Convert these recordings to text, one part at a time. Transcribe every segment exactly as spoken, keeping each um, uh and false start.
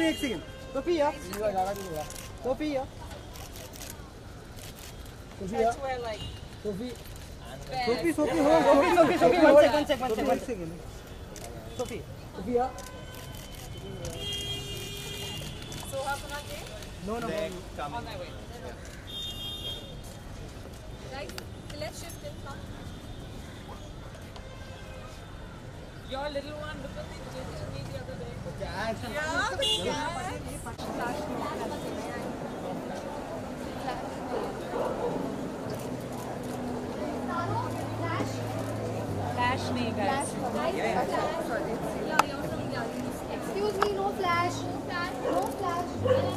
Sophie एक second Sophie या Sophie या सोफी या सोफी सोफी सोफी हो Sophie Sophie Sophie one second one second one second Sophie Sophie या So how can I get? No, no, They're no. coming. On my way. Guys, so let's shift it now. Your little one, because they did to me the other day. Yeah, the cat. Flash nahi guys. Excuse me, no flash. No flash.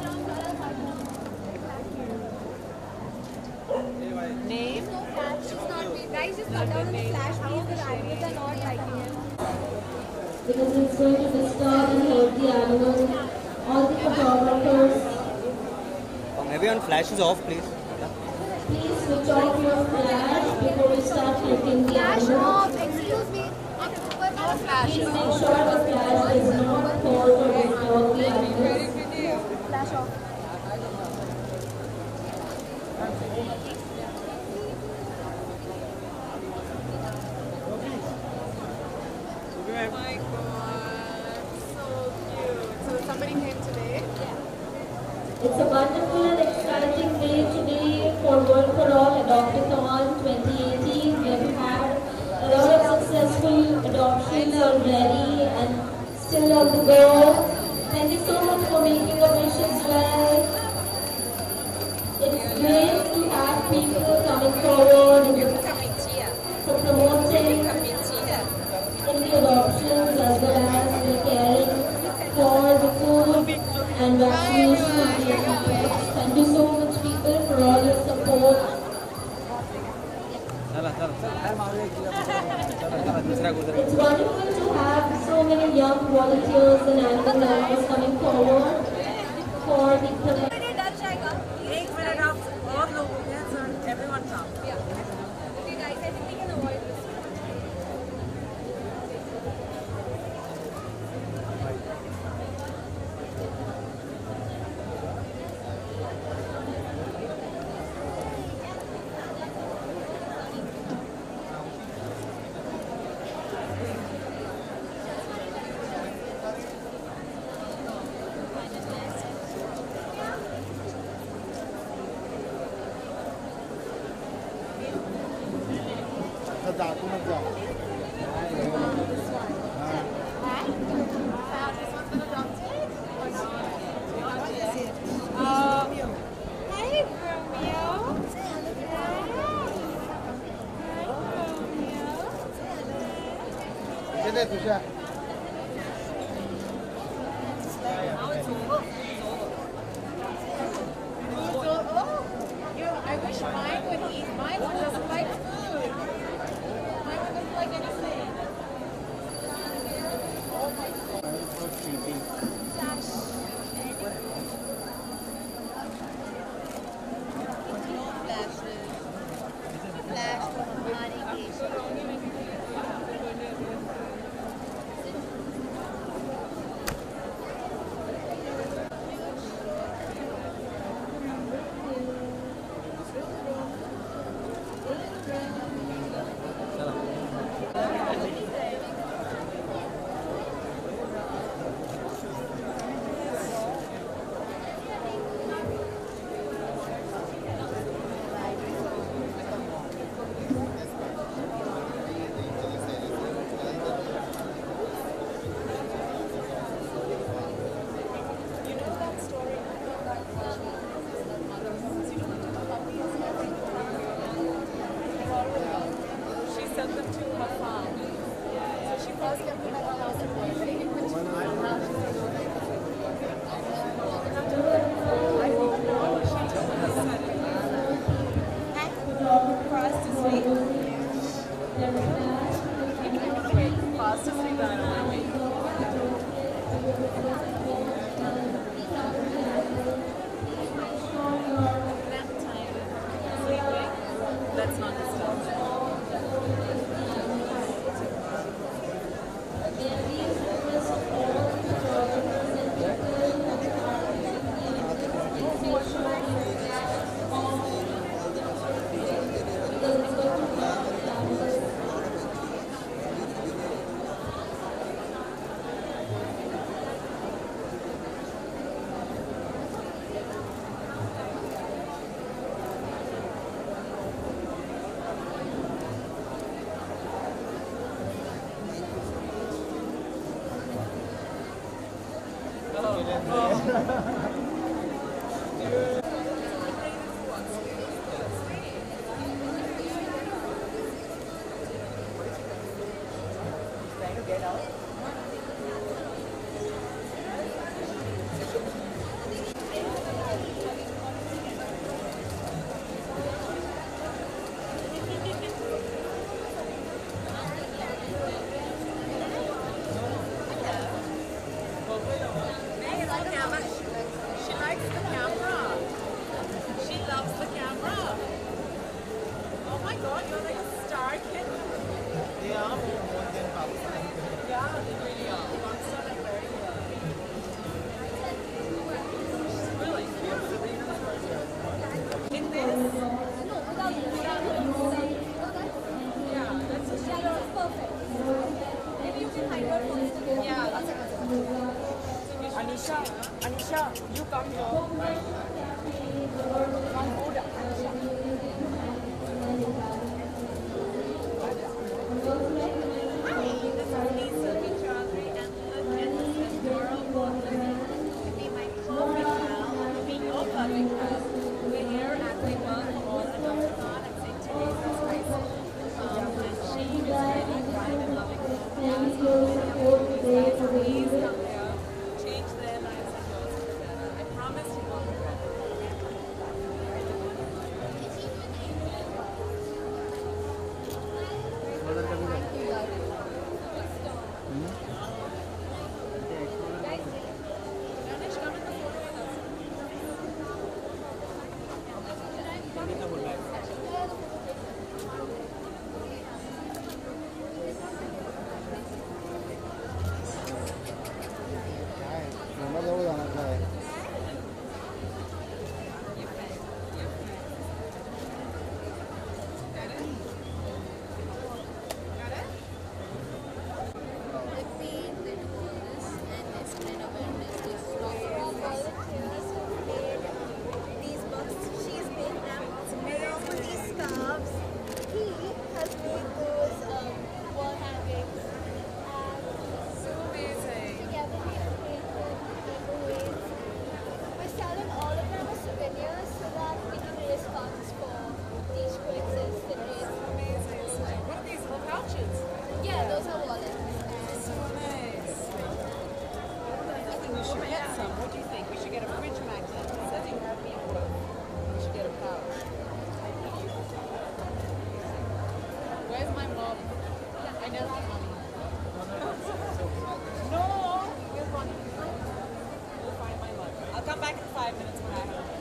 Name? No flash. It's not me. Guys, just cut down on the flash, please. The ideas are not liking it. Because it's going to disturb and hurt the animals. All the photographers, Or maybe on flash is off, please. please switch off your flash before we start clicking the Flash animals. off. Excuse me. No flash. Please make sure the flash is not called or disturb the animals. Flash off. Oh my god, so cute. So somebody came today? It's a wonderful and exciting day today for World for All Adopt-a-thon twenty eighteen. We have had a lot of successful adoptions already and still on the go. Thank you so much for making a wish as well. It's great to have people coming forward and for promoting in the adoptions as well as the caring for the food and vaccination of the pets. Thank you so much people for all your support. It's wonderful to have so many young volunteers and animal lovers coming forward for the protection. एक minute आप और लोग हो गए sir everyone come Okay, guys, I think we can avoid this. I wish mine would eat. Mine doesn't like food. Mine doesn't like anything. Oh my She likes the camera. She loves the camera. Oh my god, you're like a star kid. They are more than Pakistan. Yeah, they really are. Pakistan are very well. Really? In this? No, without it. Without it. Yeah, that's a Yeah, no, it's perfect. Maybe you can hide her first. Yeah, that's a Anisha, Anisha, you come here. Come hold up, Anisha. Hi, this is Lisa Vichadri and the and Dora Walton. To be my perfect pal, to be your perfect pal. We're here at the work on a Doctor at Saint Teresa's High School. Um, and she is really kind and loving. Thank you for today for the Please come here, change their lives and yours for the better. I promise you won't regret it. Ganesh, come in the photo with us. Number जरूर जाना चाहिए These books, she's made them made for these scarves. He has made those um, wall hangings. And So amazing. together we have made them paperweights. We're selling all of them as souvenirs so that we can raise funds for these quizzes and raise. Amazing. What are these little pouches? Yeah, those are wallets. So nice. I think we should get some. What do you think? We should get a fridge magnet. I think we should get a pouch. Where's my mom? I know my mom. No! Where's Bonnie? We'll find my mom. I'll come back in five minutes when I have her.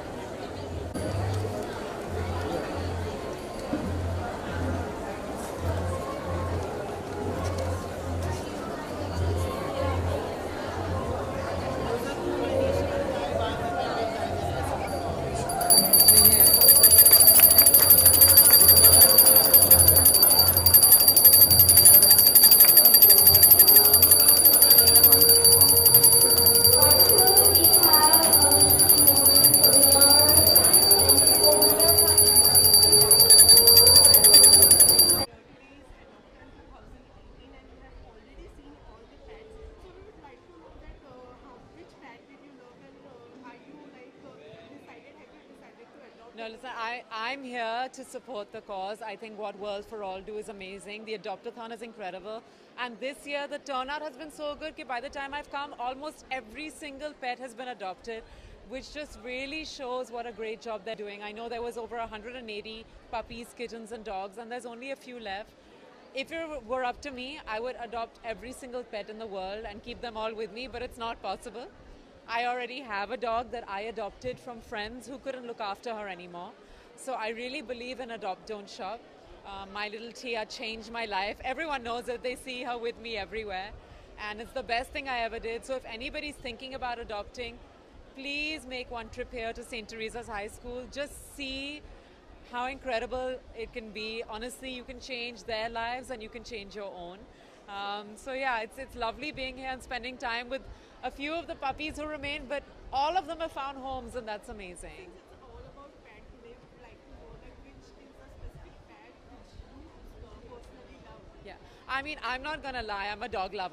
No, listen, I, I'm here to support the cause. I think what World for All do is amazing. The Adopt-a-thon is incredible. And this year, the turnout has been so good that by the time I've come, almost every single pet has been adopted, which just really shows what a great job they're doing. I know there was over one hundred eighty puppies, kittens, and dogs, and there's only a few left. If it were up to me, I would adopt every single pet in the world and keep them all with me, but it's not possible. I already have a dog that I adopted from friends who couldn't look after her anymore. So I really believe in adopt, don't shop. Uh, my little Tia changed my life. Everyone knows that they see her with me everywhere. And it's the best thing I ever did. So if anybody's thinking about adopting, please make one trip here to Saint Teresa's High School. Just see how incredible it can be. Honestly, you can change their lives and you can change your own. Um, so yeah, it's, it's lovely being here and spending time with a few of the puppies who remain, but all of them have found homes, and that's amazing. It's all about pet. They would like to know that which is a specific pet which you uh, personally love. Yeah, I mean, I'm not gonna lie, I'm a dog lover.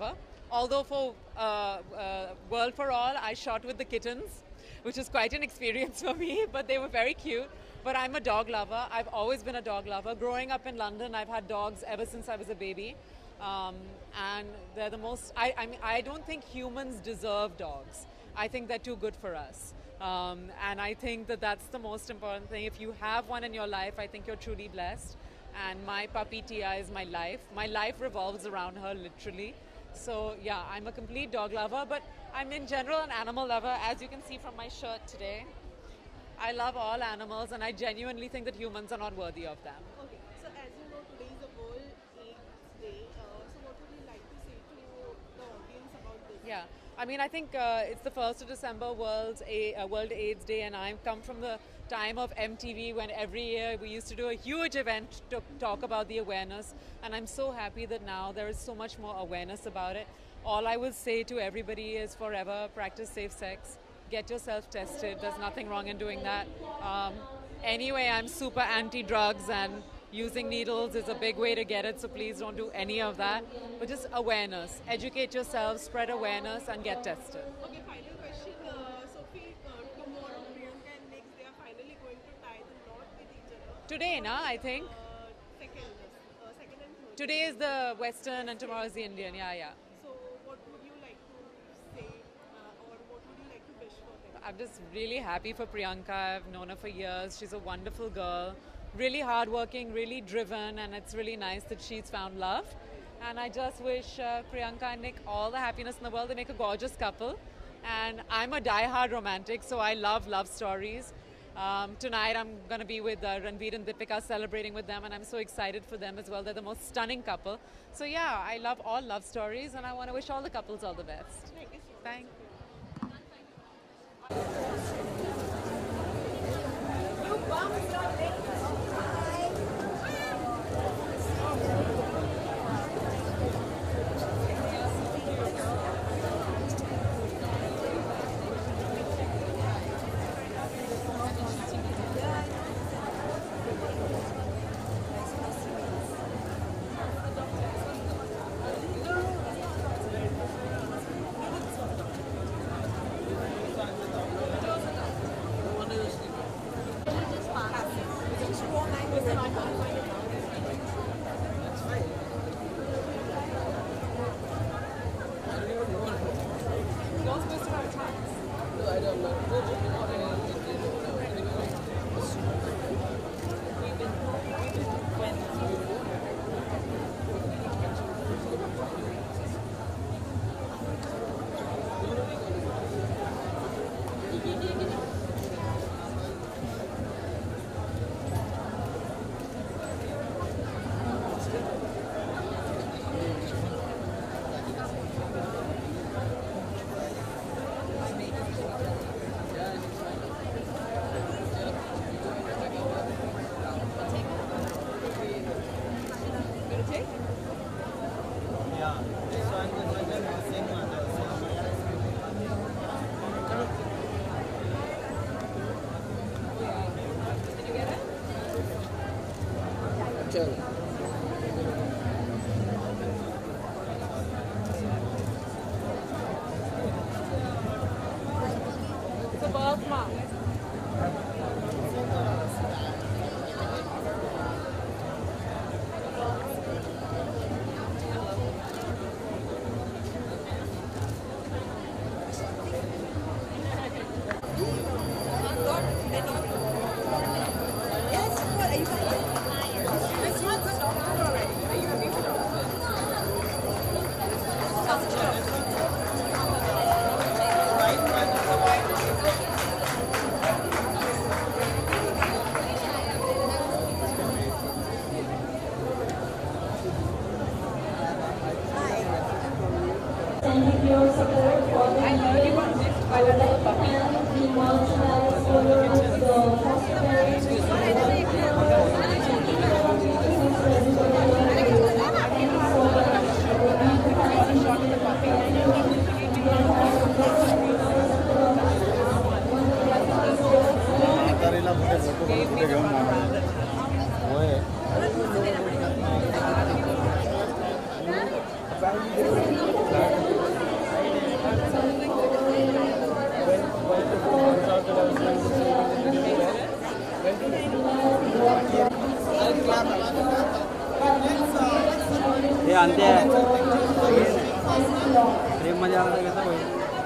although for uh, uh, World for All, I shot with the kittens, which is quite an experience for me, but they were very cute. But I'm a dog lover. I've always been a dog lover. Growing up in London, I've had dogs ever since I was a baby. Um, and they're the most, I, I mean, I don't think humans deserve dogs. I think they're too good for us. Um, and I think that that's the most important thing. If you have one in your life, I think you're truly blessed. And my puppy Tia is my life. My life revolves around her, literally. So yeah, I'm a complete dog lover, but I'm in general an animal lover, as you can see from my shirt today. I love all animals, and I genuinely think that humans are not worthy of them. Okay, so as you know, today is a World AIDS Day. Uh, so what would you like to say to the audience about this? Yeah, I mean, I think uh, it's the first of December, World's A- uh, World AIDS Day, and I've come from the time of M T V when every year we used to do a huge event to talk about the awareness, and I'm so happy that now there is so much more awareness about it. All I will say to everybody is forever practice safe sex. Get yourself tested. There's nothing wrong in doing that. Um, anyway, I'm super anti-drugs, and using needles is a big way to get it, so please don't do any of that. But just awareness. Educate yourself, spread awareness, and get tested. Okay, final question. Uh, Sophie, uh, tomorrow Priyanka and Nick, they are finally going to tie the knot with each other. Today, na, I think. Uh, second, uh, second and third. Today is the Western and tomorrow is the Indian. Yeah, yeah. So what would you like to say uh, or what would you like to wish for them? I'm just really happy for Priyanka. I've known her for years. She's a wonderful girl, really hardworking, really driven, and it's really nice that she's found love. And I just wish uh, Priyanka and Nick all the happiness in the world. They make a gorgeous couple. And I'm a die-hard romantic, so I love love stories. Um, tonight I'm going to be with uh, Ranveer and Deepika celebrating with them, and I'm so excited for them as well. They're the most stunning couple. So yeah, I love all love stories, and I want to wish all the couples all the best. Thank you so much. Thanks. It's a birthmark. Thank you for your support for the meeting. I would like to thank the merchandise owners, the hospitals, the Thank you. जानते हैं प्रेम मजा आ रहा कैसा भाई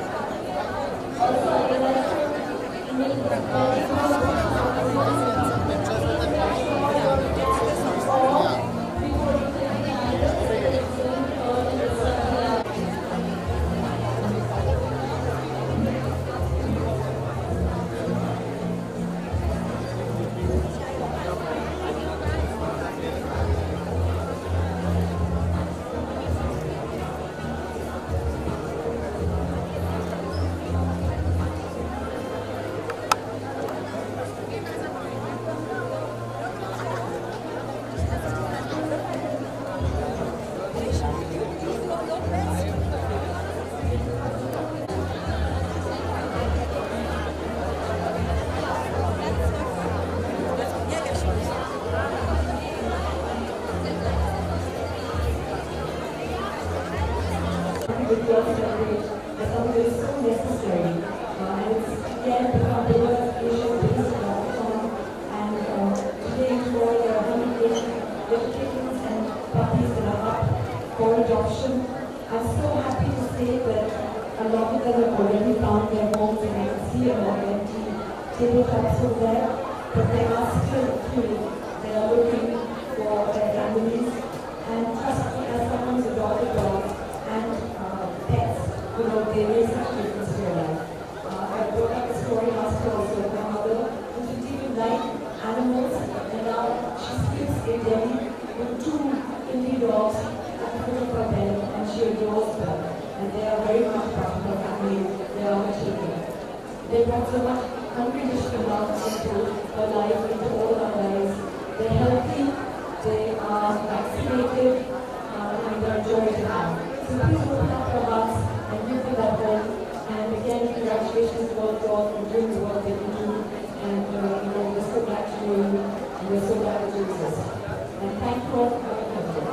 with your coverage, I thought it was so necessary. Uh, and it's again become bigger issue based on and uh, today for the hundred kittens and puppies that are up for adoption. I'm so happy to say that a lot of them have already found their homes, and I can see a lot of empty tabletops over there, but they are still queuing. They are looking for their families, and trust me, as someone who's adopted dogs and uh, pets, you know, there is such difference to your life. Uh, I brought up a story last year also of my mother who didn't even like animals, and now she sleeps in Delhi with two indie dogs at the foot of her bed, and she adores them. And they are very much part of her family. They are her children. They brought so much unconditional love into her life, into all our lives. They're healthy, they are vaccinated, uh, and they're joy to have. So please open up your hearts and give them that home. And again, congratulations to all dogs for doing the work that you do. And uh, you know, we're so glad to know you, and we're so glad that you exist. And thank you all for coming here.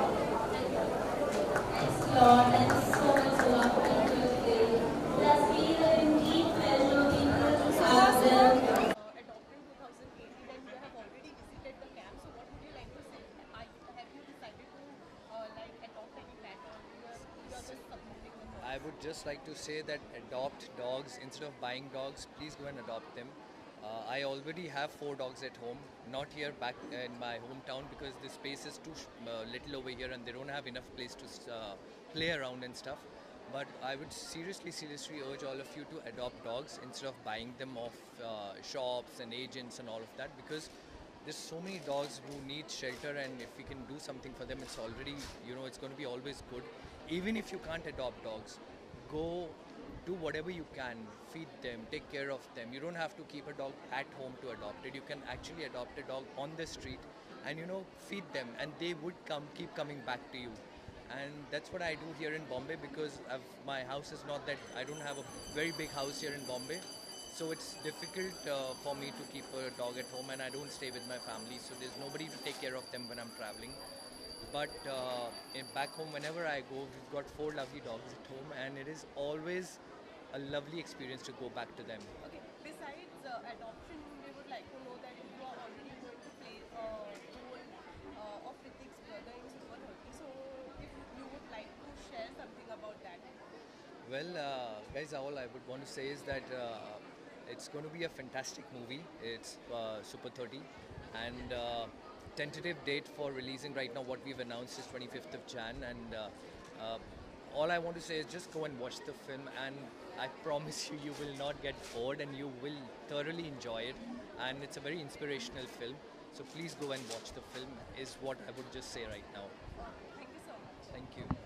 Thanks, Lord. Thanks so much a lot for being here today. It has been an indeed pleasure being able to have them. Adopted in two thousand eighteen and you have already visited the camp. So what would you like to say? Are you, have you decided to uh, like adopt any pet, or you are, you are just supporting the cause? I would just like to say that adopt dogs instead of buying dogs. Please go and adopt them. Uh, I already have four dogs at home, not here back in my hometown because the space is too uh, little over here and they don't have enough place to uh, play around and stuff. But I would seriously, seriously urge all of you to adopt dogs instead of buying them off uh, shops and agents and all of that, because there's so many dogs who need shelter, and if we can do something for them, it's already, you know, it's going to be always good. Even if you can't adopt dogs, go do whatever you can, feed them, take care of them. You don't have to keep a dog at home to adopt it. You can actually adopt a dog on the street and, you know, feed them, and they would come, keep coming back to you. And that's what I do here in Bombay, because I've, my house is not that, I don't have a very big house here in Bombay. So it's difficult uh, for me to keep a dog at home, and I don't stay with my family. So there's nobody to take care of them when I'm traveling. But uh, in back home, whenever I go, we've got four lovely dogs at home, and it is always a lovely experience to go back to them. Okay. Besides uh, adoption, we would like to know that you are already going to play a uh, role uh, of Hrithik's brother in Super thirty. So if you would like to share something about that. Well, uh, guys, all I would want to say is that uh, it's going to be a fantastic movie. It's uh, Super thirty, and uh, tentative date for releasing right now, what we've announced is twenty-fifth of January, and uh, uh, all I want to say is just go and watch the film, and I promise you, you will not get bored and you will thoroughly enjoy it, and it's a very inspirational film. So please go and watch the film is what I would just say right now. Thank you so much. Thank you.